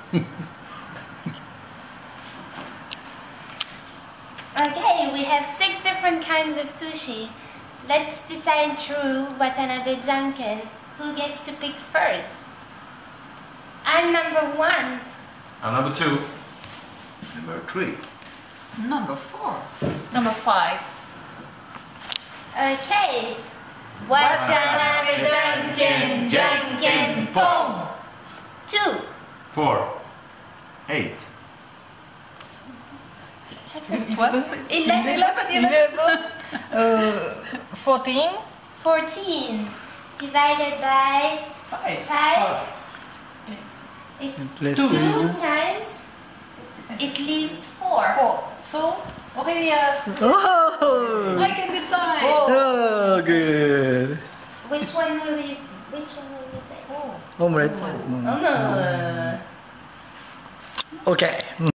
Okay, we have 6 different kinds of sushi. Let's decide through Watanabe Janken. Who gets to pick first? I'm number 1. I'm number 2. Number 3. Number 4. Number 5. Okay. Watanabe Janken, Janken, Pong. 2. 4. 8. 12. 11. 14. 14. Divided by 5. 5. It's Let's 2 see. times. It leaves 4. 4. So, okay, Oh, I can decide. oh, good. Which one will you take? Omelette. Oh. Okay.